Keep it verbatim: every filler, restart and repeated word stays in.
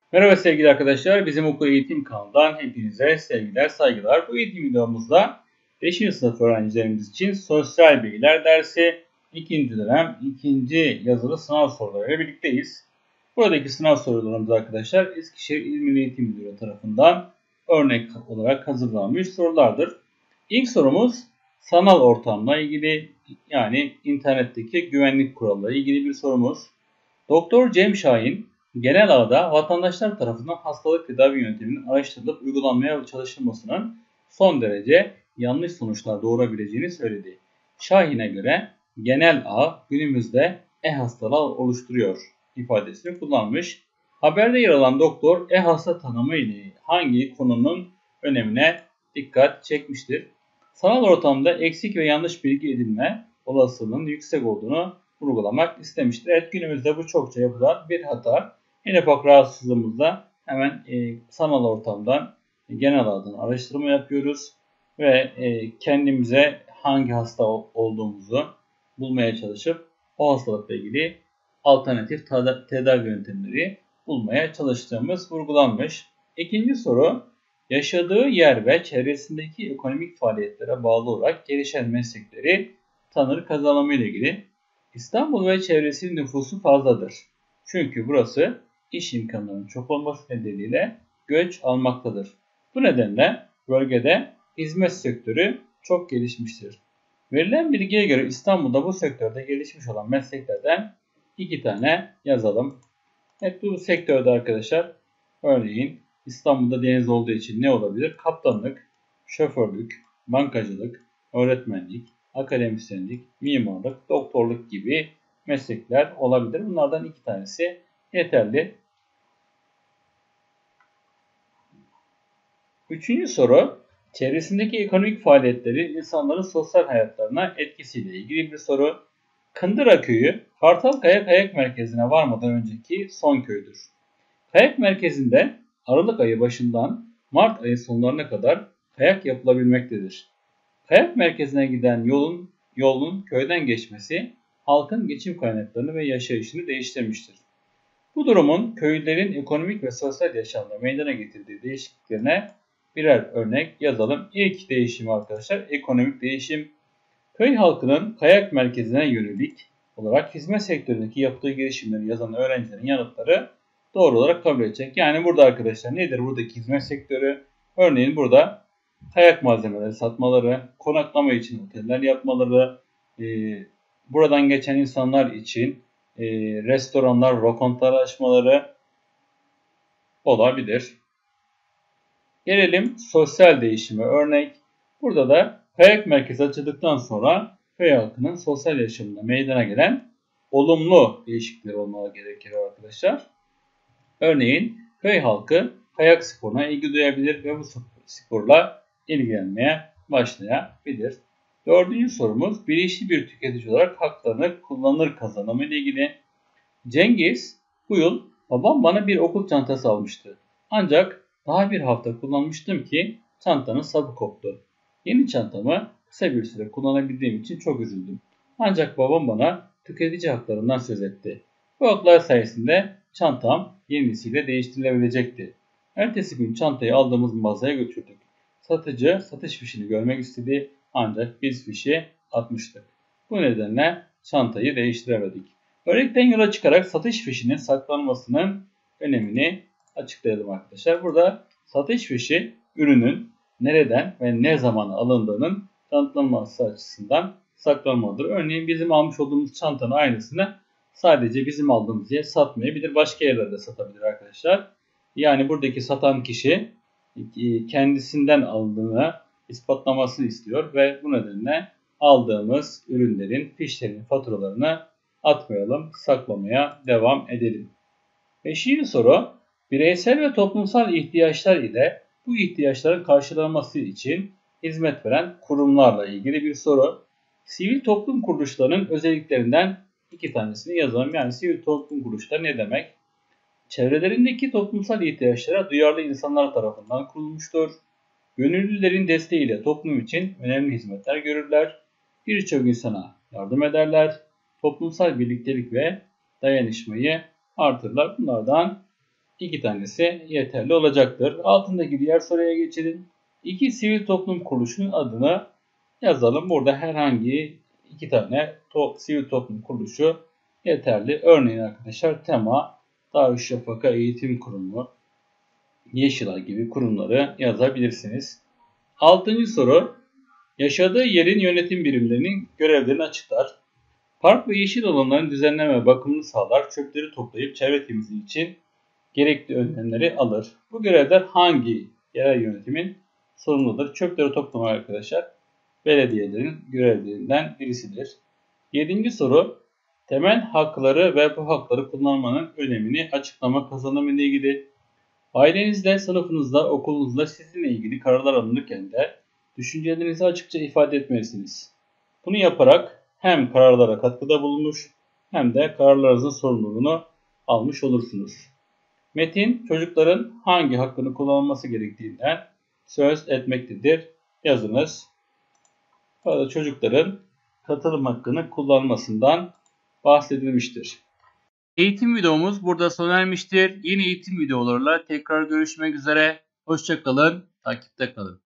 Merhaba sevgili arkadaşlar, bizim okul eğitim kanalından hepinize sevgiler, saygılar. Bu eğitim videomuzda beşinci sınıf öğrencilerimiz için sosyal bilgiler dersi ikinci dönem ikinci yazılı sınav sorularıyla birlikteyiz. Buradaki sınav sorularımız arkadaşlar Eskişehir İl Milli Eğitim Müdürlüğü tarafından örnek olarak hazırlanmış sorulardır. İlk sorumuz sanal ortamla ilgili, yani internetteki güvenlik kuralları ile ilgili bir sorumuz. Doktor Cem Şahin, genel ağda vatandaşlar tarafından hastalık tedavi yönteminin araştırılıp uygulanmaya çalışılmasının son derece yanlış sonuçlar doğurabileceğini söyledi. Şahin'e göre genel ağ günümüzde e-hastalığı oluşturuyor ifadesini kullanmış. Haberde yer alan doktor e-hasta tanımı ile hangi konunun önemine dikkat çekmiştir. Sanal ortamda eksik ve yanlış bilgi edinme olasılığının yüksek olduğunu vurgulamak istemiştir. Evet, günümüzde bu çokça yapılan bir hata. En ufak rahatsızlığımızda hemen e, sanal ortamdan e, genel ağdan araştırma yapıyoruz ve e, kendimize hangi hasta olduğumuzu bulmaya çalışıp o hastalıkla ilgili alternatif tedavi yöntemleri bulmaya çalıştığımız vurgulanmış. İkinci soru, yaşadığı yer ve çevresindeki ekonomik faaliyetlere bağlı olarak gelişen meslekleri tanır kazanımı ile ilgili. İstanbul ve çevresinin nüfusu fazladır. Çünkü burası iş imkanlarının çok olması nedeniyle göç almaktadır. Bu nedenle bölgede hizmet sektörü çok gelişmiştir. Verilen bilgiye göre İstanbul'da bu sektörde gelişmiş olan mesleklerden iki tane yazalım. Evet, bu sektörde arkadaşlar örneğin İstanbul'da deniz olduğu için ne olabilir? Kaptanlık, şoförlük, bankacılık, öğretmenlik, akademisyenlik, mimarlık, doktorluk gibi meslekler olabilir. Bunlardan iki tanesi yeterli. Üçüncü soru, çevresindeki ekonomik faaliyetleri insanların sosyal hayatlarına etkisiyle ilgili bir soru. Kındıra Köyü, Kartalkaya Kayak Merkezi'ne varmadan önceki son köydür. Kayak merkezinde Aralık ayı başından Mart ayı sonlarına kadar kayak yapılabilmektedir. Kayak merkezine giden yolun yolun köyden geçmesi halkın geçim kaynaklarını ve yaşayışını değiştirmiştir. Bu durumun köylülerin ekonomik ve sosyal yaşamda meydana getirdiği değişikliklerine birer örnek yazalım. İlk değişimi arkadaşlar ekonomik değişim. Köy halkının kayak merkezine yönelik olarak hizmet sektöründeki yaptığı girişimleri yazan öğrencilerin yanıtları doğru olarak kabul edecek. Yani burada arkadaşlar nedir buradaki hizmet sektörü? Örneğin burada kayak malzemeleri satmaları, konaklama için oteller yapmaları, e, buradan geçen insanlar için e, restoranlar, lokantalar açmaları olabilir. Gelelim sosyal değişime örnek. Burada da kayak merkezi açıldıktan sonra köy halkının sosyal yaşamında meydana gelen olumlu değişiklikler olmalı gerekir arkadaşlar. Örneğin köy halkı kayak sporuna ilgi duyabilir ve bu sporla ilgilenmeye başlayabilir. Dördüncü sorumuz, bilinçli bir tüketici olarak haklarını kullanır kazanımı ile ilgili. Cengiz, bu yıl babam bana bir okul çantası almıştı. Ancak daha bir hafta kullanmıştım ki çantanın sapı koptu. Yeni çantamı kısa bir süre kullanabildiğim için çok üzüldüm. Ancak babam bana tüketici haklarından söz etti. Bu haklar sayesinde çantam yenisiyle değiştirilebilecekti. Ertesi gün çantayı aldığımız mağazaya götürdük. Satıcı satış fişini görmek istedi ancak biz fişi atmıştık. Bu nedenle çantayı değiştiremedik. Örnekten yola çıkarak satış fişinin saklanmasının önemini açıklayalım arkadaşlar. Burada satış fişi ürünün nereden ve ne zaman alındığının kanıtlanması açısından saklanmalıdır. Örneğin bizim almış olduğumuz çantanın aynısını sadece bizim aldığımız yer satmayabilir. Başka yerlerde satabilir arkadaşlar. Yani buradaki satan kişi kendisinden aldığını ispatlamasını istiyor ve bu nedenle aldığımız ürünlerin fişlerin faturalarını atmayalım, saklamaya devam edelim. Beşinci soru, bireysel ve toplumsal ihtiyaçlar ile bu ihtiyaçların karşılanması için hizmet veren kurumlarla ilgili bir soru. Sivil toplum kuruluşlarının özelliklerinden iki tanesini yazalım. Yani sivil toplum kuruluşları ne demek? Çevrelerindeki toplumsal ihtiyaçlara duyarlı insanlar tarafından kurulmuştur. Gönüllülerin desteğiyle toplum için önemli hizmetler görürler. Birçok insana yardım ederler. Toplumsal birliktelik ve dayanışmayı artırırlar. Bunlardan iki tanesi yeterli olacaktır. Altındaki diğer soruya geçelim. İki sivil toplum kuruluşunun adını yazalım. Burada herhangi iki tane to sivil toplum kuruluşu yeterli. Örneğin arkadaşlar Tema, Darüşşafaka Eğitim Kurumu, Yeşilay gibi kurumları yazabilirsiniz. Altıncı soru. Yaşadığı yerin yönetim birimlerinin görevlerini açıklar. Park ve yeşil alanların düzenleme ve bakımını sağlar. Çöpleri toplayıp çevre temizliği için gerekli önlemleri alır. Bu görevler hangi yerel yönetimin sorumludur? Çöpleri toplamak arkadaşlar belediyelerin görevlerinden birisidir. Yedinci soru. Temel hakları ve bu hakları kullanmanın önemini açıklama kazanımı ile ilgili. Ailenizde, sınıfınızda, okulunuzda sizinle ilgili kararlar alınırken de düşüncelerinizi açıkça ifade etmelisiniz. Bunu yaparak hem kararlara katkıda bulunmuş hem de kararlarınızın sorumluluğunu almış olursunuz. Metin, çocukların hangi hakkını kullanılması gerektiğinden söz etmektedir. Yazınız. Burada çocukların katılım hakkını kullanmasından bahsedilmiştir. Eğitim videomuz burada sona ermiştir. Yeni eğitim videolarıyla tekrar görüşmek üzere. Hoşça kalın, takipte kalın.